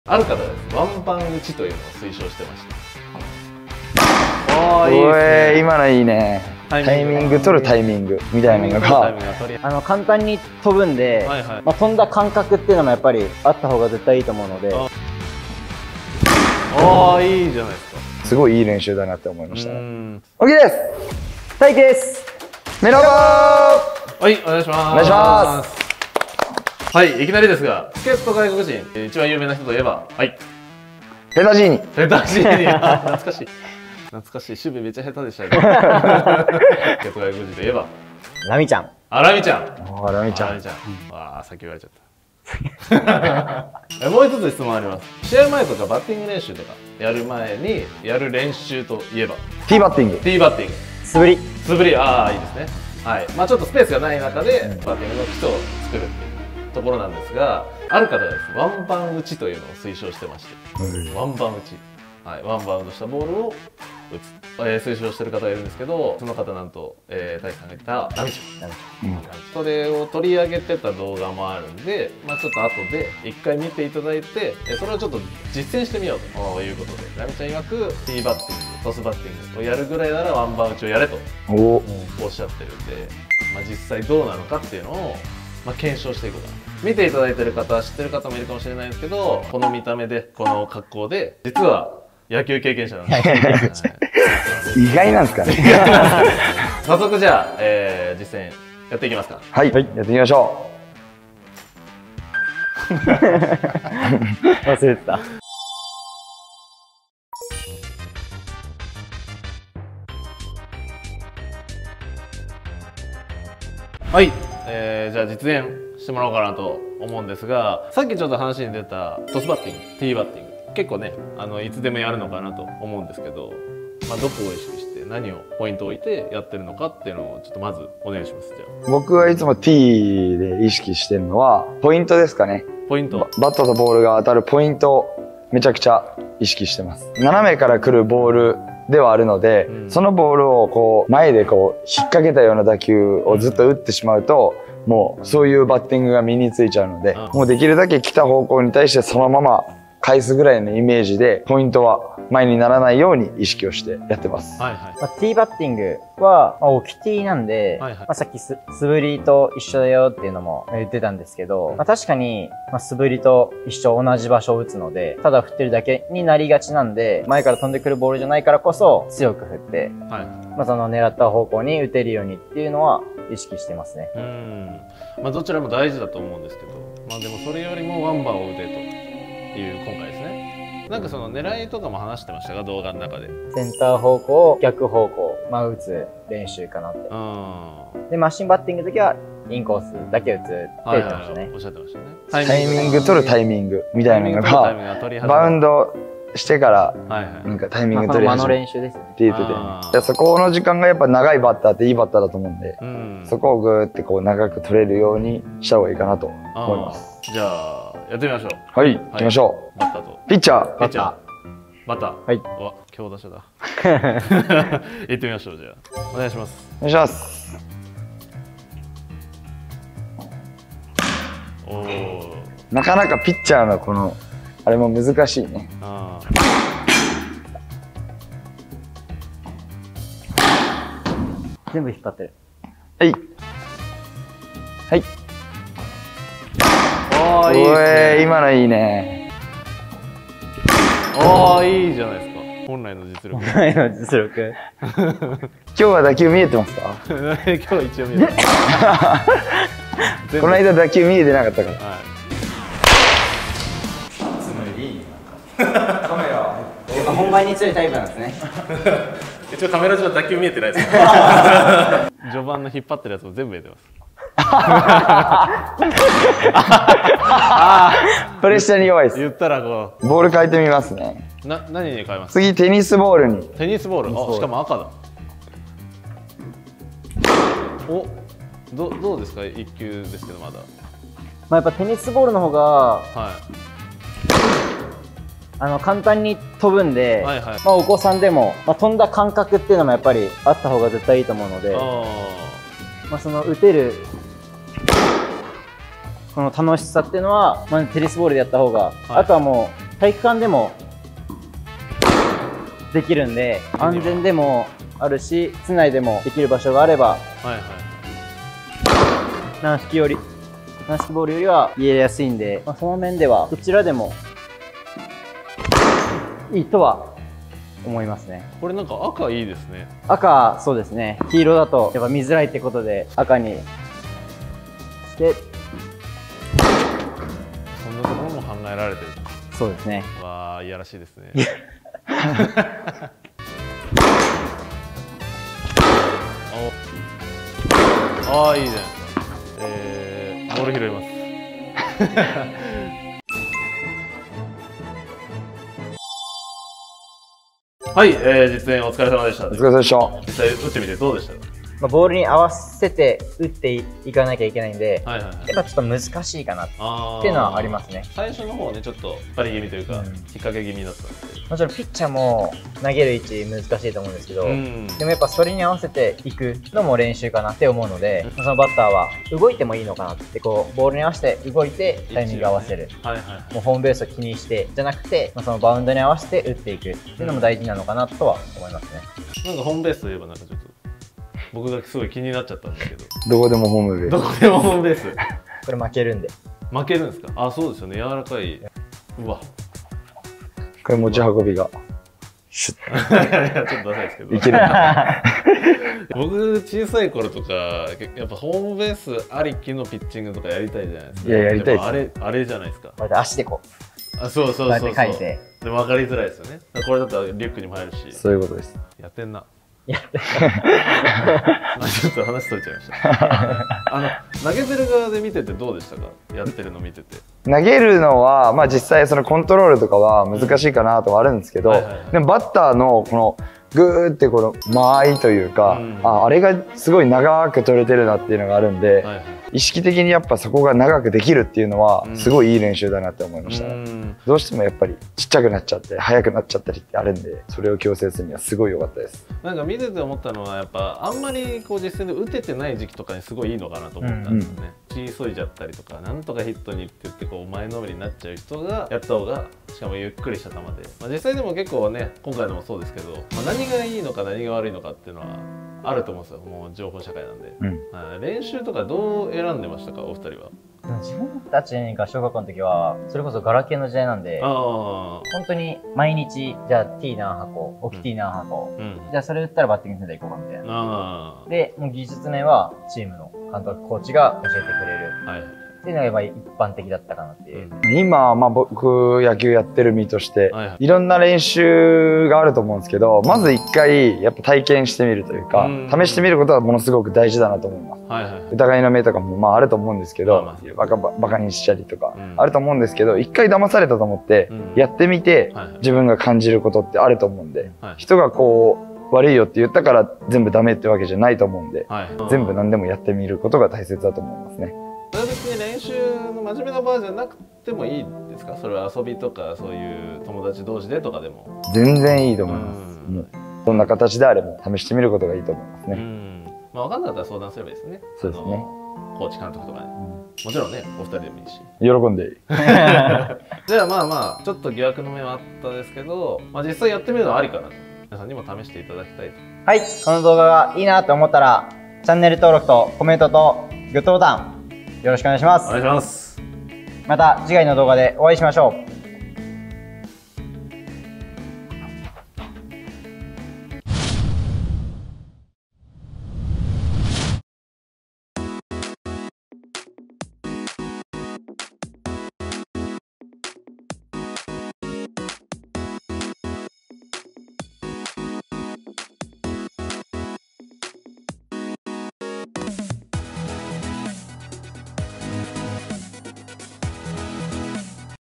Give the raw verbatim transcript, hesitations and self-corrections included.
ある方です。ワンバン打ちというのを推奨してました。おー、いいですね。 今のいいね。タイミング取るタイミングみたいなのがあの簡単に飛ぶんで、はいはい、まあ飛んだ感覚っていうのもやっぱりあった方が絶対いいと思うので。 ああ、いいじゃないですか。 すごいいい練習だなって思いましたね。OK です。 大輝です。 メロボー。 はい、お願いします。 お願いします。 はい、いきなりですが、助っ人外国人、一番有名な人といえば、はい。 ペタジーニ。 ペタジーニ、懐かしい。懐かしい、守備めっちゃ下手でしたね。助っ人外国人といえば、 ラミちゃん。 あ、ラミちゃん。 あ、ラミちゃん。 ラミちゃん。ああ、先言われちゃった。もう一つ質問あります。試合前とかバッティング練習とかやる前にやる練習といえば、 ティーバッティング。 ティーバッティング。 素振り。 素振り、ああ、いいですね。はい。まあちょっとスペースがない中で、バッティングの基礎を作るっていうところなんですが、ある方がです。ワンバン打ちというのを推奨してまして、うん、ワンバン打ち。はい。ワンバウンドしたボールを打つ、えー、推奨してる方がいるんですけど、その方なんと、えー、大輝さんが言ったラミちゃん、うん、それを取り上げてた動画もあるんで、まあ、ちょっと後で一回見ていただいて、えー、それをちょっと実践してみようということで、ラミちゃん曰くティーバッティング、トスバッティングをやるぐらいならワンバン打ちをやれとおっしゃってるんで、まあ、実際どうなのかっていうのを、まあ、検証していこうかな。見ていただいてる方は知ってる方もいるかもしれないですけど、この見た目でこの格好で実は野球経験者なんです。 意外なんですかね。 早速じゃあ、えー、実践やっていきますか。 はい、はい、やっていきましょう。 忘れてた。 はい、えー、じゃあ実演してもらおうかなと思うんですが、さっきちょっと話に出たトスバッティング、ティーバッティング。結構ね、あのいつでもやるのかなと思うんですけど、まあ、どこを意識して何をポイントを置いてやってるのかっていうのをちょっとまずお願いします。じゃあ僕はいつも T で意識してるのはポイントですかね。 ポイント。 バットとボールが当たるポイントをめちゃくちゃ意識してます。斜めから来るボールではあるので、うん、そのボールをこう前でこう引っ掛けたような打球をずっと打ってしまうと、もうそういうバッティングが身についちゃうので、うん、もうできるだけ来た方向に対してそのまま返すぐらいのイメージで、ポイントは前にならないように意識をしてやってます。 はいはい。まあ、ティーバッティングは、まあ、置きティーなんで、はいはい、まあ、さっき素振りと一緒だよっていうのも言ってたんですけど、まあ、確かに、まあ、素振りと一緒同じ場所を打つので、ただ振ってるだけになりがちなんで、前から飛んでくるボールじゃないからこそ強く振って、はい、まあ、その狙った方向に打てるようにっていうのは意識してますね。 うん。まあ、どちらも大事だと思うんですけど、まあでもそれよりもワンバンを打てと。っていう今回ですね。なんかその狙いとかも話してましたが、動画の中で。 センター方向、逆方向、まあ打つ練習かなって。うん。で、マシンバッティングの時はインコースだけ打つって言ってましたね。 おっしゃってましたね。 タイミング取るタイミングみたいなのが、バウンドしてから、なんかタイミング取り始めるって言ってて、そこの時間がやっぱ長いバッターっていいバッターだと思うんで、うん、そこをグーってこう長く取れるようにした方がいいかなと思います。 じゃあやってみましょう。 はい、行きましょう。 バッターとピッチャー。 ピッチャー。バッター。 はい。 わ、強打者だ。行ってみましょう。じゃあお願いします。 お願いします。 おお。 なかなかピッチャーのこのあれも難しいね。ああ。 全部引っ張ってる。 はい。はい。 おー、いいですね。 今のいいね。 おー、いいじゃないですか。本来の実力。 本来の実力。 今日は打球見えてますか？ 今日は一応見えてます。 この間打球見えてなかったから。はい。 カメラ。本番に強いタイプなんですね。 一応カメラ上は打球見えてないです。序盤の引っ張ってるやつも全部見えてます。 プレッシャーに弱いです。 言ったらこうボール変えてみますね。 な、何に変えます？ 次テニスボールに。 テニスボール。あ、しかも赤だ。お、どどうですか？一球ですけどまだ。 まあやっぱテニスボールの方が、はい。あの簡単に飛ぶんで、はい、はい、まあお子さんでも、まあ、飛んだ感覚っていうのもやっぱりあった方が絶対いいと思うので、まあその打てるこの楽しさっていうのは、まあ、テニスボールでやった方が、はい、あとはもう体育館でもできるんで、安全でもあるし、室内でもできる場所があれば、 はいはい。 軟式より、軟式ボールよりは入れやすいんで、まあ、その面ではどちらでもいいとは思いますね。 これなんか赤いいですね。 赤、そうですね。黄色だとやっぱ見づらいってことで赤にして、 そんなところも考えられてる。 そうですね。 わあ、いやらしいですね。ああ、いいじゃないですか。えー、ボール拾います。はい、えー、実演お疲れ様でした。 お疲れ様でした。 実際打ってみてどうでしたか？ まあ、ボールに合わせて打っていかなきゃいけないんで、 はいはいはい、 やっぱちょっと難しいかなっていうのはありますね。 最初の方はね、ちょっとパリ気味というか、うん、引っ掛け気味だったんですけど、 もちろんピッチャーも投げる位置難しいと思うんですけど、うん、でもやっぱそれに合わせていくのも練習かなって思うので、うん、そのバッターは動いてもいいのかなって、こうボールに合わせて動いてタイミング合わせる、ね、はいはいはい、もうホームベースを気にしてじゃなくて、まあ、そのバウンドに合わせて打っていくっていうのも大事なのかなとは思いますね。 なんかホームベースといえばなんかちょっと僕がすごい気になっちゃったんですけど、 どこでもホームベース。 どこでもホームベース。 これ負けるんで。 負けるんですか？あ、そうですよね。柔らかい。うわ。 これ持ち運びが。シュッ。 いやいや、ちょっとダサいですけど。 いけるな。 僕、小さい頃とか、やっぱホームベースありきのピッチングとかやりたいじゃないですか。 いや、やりたいです。 あれ、あれじゃないですか。 足でこう。あ、そうそうそうそう。 書いて。 でも分かりづらいですよね。これだったらリュックにも入るし。 そういうことです。 やってんな。 いやちょっと話取れちゃいましたあの投げてる側で見ててどうでしたか？やってるの見てて。投げるのは、まあ、実際そのコントロールとかは難しいかなとはあるんですけど、でもバッターのこのグーってこの間合いというか、うん、あ, あれがすごい長く取れてるなっていうのがあるんで、はいはい、意識的にやっぱそこが長くできるっていうのはすごいいい練習だなって思いましたね。うん、どうしてもやっぱりちっちゃくなっちゃって速くなっちゃったりってあるんで、それを矯正するにはすごい良かったです。 なんか見てて思ったのはやっぱあんまりこう実戦で打ててない時期とかにすごいいいのかなと思ったんですよね。血、うん、急いじゃったりとかなんとかヒットにって言ってこう前のめりになっちゃう人がやった方が、しかもゆっくりした球で、まあ、実際でも結構ね今回のもそうですけど、まあ、何がいいのか何が悪いのかっていうのはあると思うんですよ。もう情報社会なんで、うん、練習とかどう選んでましたかお二人は？ 自分たちが小学校の時はそれこそガラケーの時代なんで、本当に毎日じゃあ T 何箱置き T 何箱、うん、じゃあそれ打ったらバッティングセンター行こうかみたいな。でもう技術面はチームの監督コーチが教えてくれる、はい、っていうのがやっぱり一般的だったかなっていう。うん、 今、まあ、僕野球やってる身として、はいはい、いろんな練習があると思うんですけど、まず一回やっぱ体験してみるというか、うん、試してみることはものすごく大事だなと思います。はいはい、疑いの目とかもまああると思うんですけど、まあ、バカバカにしたりとかあると思うんですけど、一回騙されたと思ってやってみて自分が感じることってあると思うんで、はい、人がこう悪いよって言ったから全部ダメってわけじゃないと思うんで、はい、全部何でもやってみることが大切だと思いますね。 それは別に練習の真面目な場合じゃなくてもいいですか？それは遊びとかそういう友達同士でとかでも全然いいと思います。もうどんな形であれも試してみることがいいと思いますね。うん、 まあ、分かんなかったら相談すればいいですね。 そうですね。 コーチ監督とかに、うん、もちろんねお二人でもいいし喜んでいいじゃあまあまあちょっと疑惑の目はあったですけど、まあ、実際やってみるのはありかなと皆さんにも試していただきたいと。 はい、この動画がいいなと思ったらチャンネル登録とコメントとグッドボタンよろしくお願いします。 お願いします。 また次回の動画でお会いしましょう。